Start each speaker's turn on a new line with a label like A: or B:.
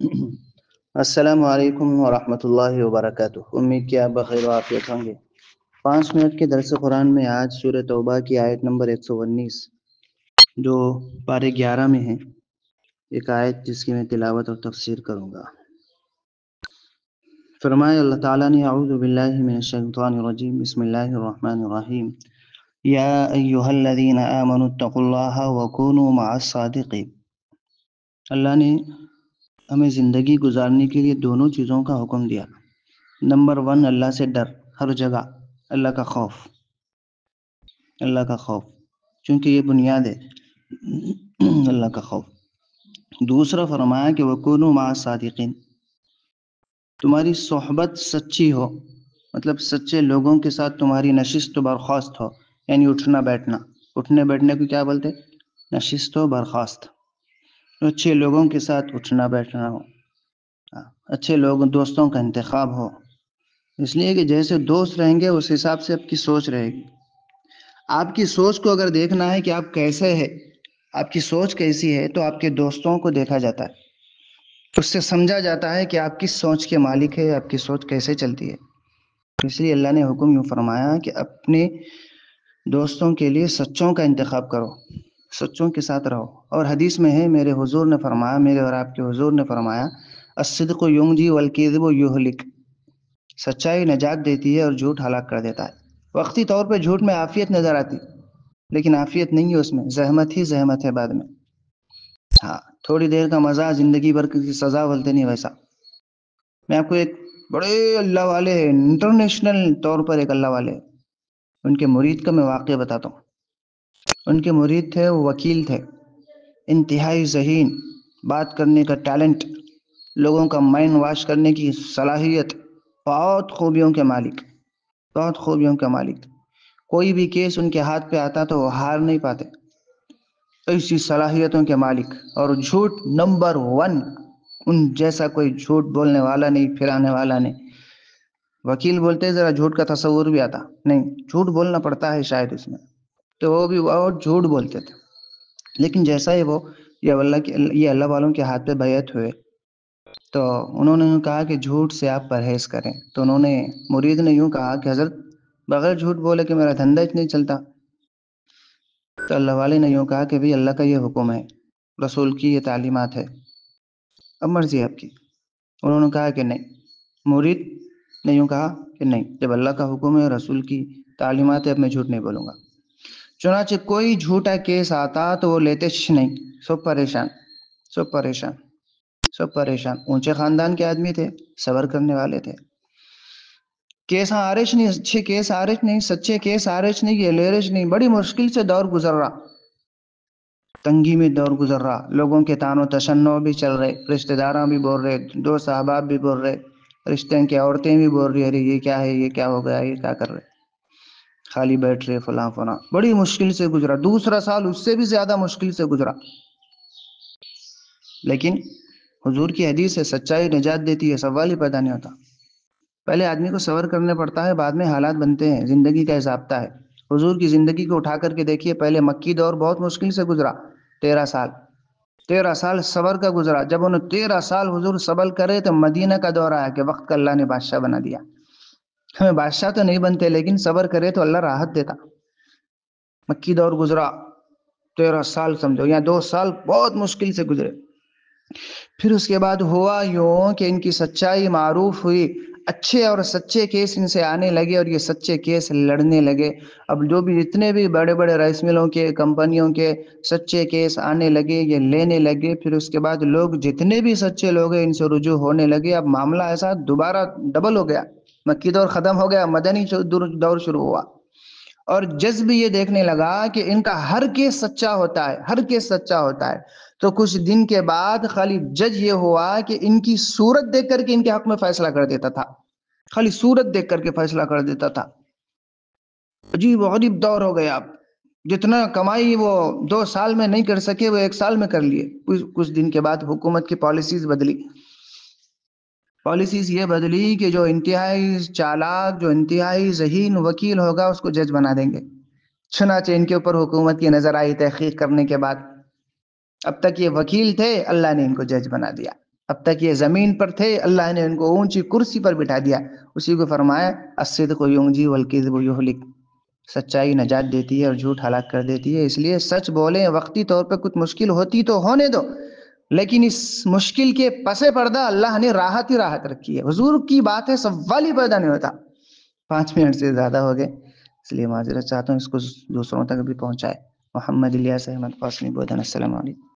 A: السلام علیکم ورحمۃ اللہ وبرکاتہ۔ امید کیا بخیر و عافیت ہوں گے۔ 5 منٹ کے درس قرآن میں آج سورہ توبہ کی آیت نمبر 119 جو پارے 11 میں ہے، ایک آیت جس کی میں تلاوت اور تفسیر کروں گا۔ فرمائے اللہ تعالیٰ نے اعوذ باللہ من الشیطان الرجیم بسم اللہ الرحمن الرحیم یا ایہا الذین آمنوا اتقوا اللہ وکونوا مع الصادقین۔ اللہ نے ہمیں زندگی گزارنے کے لیے دونوں چیزوں کا حکم دیا۔ نمبر 1 اللہ سے ڈر، ہر جگہ اللہ کا خوف، اللہ کا خوف، چونکہ یہ بنیاد ہے اللہ کا خوف۔ دوسرا فرمایا کہ وَكُونُوا مع الصادقین، تمہاری صحبت سچی ہو، مطلب سچے لوگوں کے ساتھ تمہاری نشست و برخاست ہو، یعنی اٹھنا بیٹھنا۔ اٹھنے بیٹھنے کو کیا بولتے؟ نشست و برخاست۔ اچھے لوگوں کے ساتھ اٹھنا بیٹھنا ہو، اچھے لوگوں دوستوں کا انتخاب ہو، اس لیے کہ جیسے دوست رہیں گے اس حساب سے آپ کی سوچ رہے گی۔ آپ کی سوچ کو اگر دیکھنا ہے کہ آپ کیسے ہے، آپ کی سوچ کیسی ہے، تو آپ کے دوستوں کو دیکھا جاتا ہے، اس سے سمجھا جاتا ہے کہ آپ کس سوچ کے مالک ہے، آپ کی سوچ کیسے چلتی ہے۔ اس لیے اللہ نے حکم یوں فرمایا کہ اپنے دوستوں کے لیے سچوں کا انتخاب کرو، سچوں کے ساتھ رہو۔ اور حدیث میں ہے، میرے حضور نے فرمایا، میرے اور آپ کے حضور نے فرمایا، الصدق ینجی والکذب یہلک، سچائی نجات دیتی ہے اور جھوٹ ہلاک کر دیتا ہے۔ وقتی طور پہ جھوٹ میں عافیت نظر آتی، لیکن عافیت نہیں ہے اس میں، زحمت ہی زحمت ہے بعد میں۔ ہاں، تھوڑی دیر کا مزہ زندگی بھر کی سزا بولتے نہیں ویسا۔ میں آپ کو ایک بڑے اللہ والے انٹرنیشنل طور پر ایک اللہ والے ان کے مرید کا میں واقعہ بتاتا ہوں۔ ان کے مرید تھے، وہ وکیل تھے، انتہائی ذہین، بات کرنے کا ٹیلنٹ، لوگوں کا مائنڈ واش کرنے کی صلاحیت، بہت خوبیوں کے مالک، بہت خوبیوں کا مالک۔ کوئی بھی کیس ان کے ہاتھ پہ آتا تو وہ ہار نہیں پاتے، ایسی صلاحیتوں کے مالک۔ اور جھوٹ نمبر 1، ان جیسا کوئی جھوٹ بولنے والا نہیں، پھرانے والا نہیں۔ وکیل بولتے ذرا جھوٹ کا تصور بھی آتا نہیں، جھوٹ بولنا پڑتا ہے شاید اس میں، تو وہ بھی بہت جھوٹ بولتے تھے۔ لیکن جیسا ہی وہ یہ اللہ والوں کے ہاتھ پہ بیعت ہوئے، تو انہوں نے یوں کہا کہ جھوٹ سے آپ پرہیز کریں۔ تو انہوں نے، مرید نے یوں کہا کہ حضرت بغیر جھوٹ بولے کہ میرا دھندا نہیں چلتا۔ تو اللہ والے نے یوں کہا کہ بھی اللہ کا یہ حکم ہے، رسول کی یہ تعلیمات ہے، اب مرضی ہے آپ کی۔ انہوں نے کہا کہ نہیں، مرید نے یوں کہا کہ نہیں، جب اللہ کا حکم ہے، رسول کی تعلیمات ہے، اب میں جھوٹ نہیں بولوں گا۔ چنانچہ کوئی جھوٹا کیس آتا تو وہ لیتے نہیں، سب پریشان، سب پریشان، سب پریشان۔ اونچے خاندان کے آدمی تھے، صبر کرنے والے تھے۔ کیس آرش نہیں، اچھے کیس آرش نہیں، سچے کیس آرش نہیں، یہ لیرش نہیں، بڑی مشکل سے دور گزر رہا، تنگی میں دور گزر رہا، لوگوں کے تان و تشنع بھی چل رہے، رشتہ داراں بھی بول رہے، دوست احباب بھی بول رہے، رشتے کی عورتیں بھی بول رہی، ارے یہ کیا ہے، یہ کیا ہو گیا، یہ کیا کر رہے، خالی بیٹھ رہے، فلاں فلاں۔ بڑی مشکل سے گزرا، دوسرا سال اس سے بھی زیادہ مشکل سے گزرا۔ لیکن حضور کی حدیث ہے، سچائی نجات دیتی ہے، سوال ہی پیدا نہیں ہوتا۔ پہلے آدمی کو صبر کرنے پڑتا ہے، بعد میں حالات بنتے ہیں، زندگی کا ضابطہ ہے۔ حضور کی زندگی کو اٹھا کر کے دیکھیے، پہلے مکی دور بہت مشکل سے گزرا، 13 سال صبر کا گزرا۔ جب انہوں 13 سال حضور صبر کرے تو مدینہ کا دور آیا کہ وقت کا اللہ نے بادشاہ بنا دیا۔ ہمیں بادشاہ تو نہیں بنتے، لیکن صبر کرے تو اللہ راحت دیتا۔ مکی دور گزرا، 13 سال سمجھو، یا 2 سال بہت مشکل سے گزرے۔ پھر اس کے بعد ہوا یوں کہ ان کی سچائی معروف ہوئی، اچھے اور سچے کیس ان سے آنے لگے، اور یہ سچے کیس لڑنے لگے۔ اب جو بھی جتنے بھی بڑے بڑے رائس ملوں کے، کمپنیوں کے سچے کیس آنے لگے، یہ لینے لگے۔ پھر اس کے بعد لوگ جتنے بھی سچے لوگ ہیں ان سے رجوع ہونے لگے۔ اب معاملہ ایسا دوبارہ ڈبل ہو گیا، مکی دور ختم ہو گیا، مدنی دور شروع ہوا۔ اور جذب یہ دیکھنے لگا کہ ان کا ہر کیس سچا ہوتا ہے، ہر کیس سچا ہوتا ہے۔ تو کچھ دن کے بعد خالی جج یہ ہوا کہ ان کی صورت دیکھ کر کے ان کے حق میں فیصلہ کر دیتا تھا، خالی صورت دیکھ کر کے فیصلہ کر دیتا تھا۔ عجیب و غریب دور ہو گیا۔ اب جتنا کمائی وہ 2 سال میں نہیں کر سکے وہ 1 سال میں کر لیے۔ کچھ دن کے بعد حکومت کی پالیسیز بدلی، پالیسیز یہ بدلی کہ جو انتہائی چالاک، جو انتہائی ذہین وکیل ہوگا اس کو جج بنا دیں گے۔ چنانچہ ان کے اوپر حکومت کی نظر آئی تحقیق کرنے کے بعد، اب تک یہ وکیل تھے، اللہ نے ان کو جج بنا دیا۔ اب تک یہ زمین پر تھے، اللہ نے ان کو اونچی کرسی پر بٹھا دیا. اسی کو فرمایا الصدق ینجی والکذب یہلک، سچائی نجات دیتی ہے اور جھوٹ ہلاک کر دیتی ہے. اس لیے سچ بولیں، وقتی طور پہ کچھ مشکل ہوتی تو ہونے دو، لیکن اس مشکل کے پس پردہ اللہ نے راحت ہی راحت رکھی ہے. حضور کی بات ہے، سوال ہی پیدا نہیں ہوتا. 5 منٹ سے زیادہ ہو گئے، اس لیے معذرت چاہتا ہوں، اس کو دوسروں تک بھی پہنچائے. محمد الیاس احمد قاسمی بودن. السلام علیکم.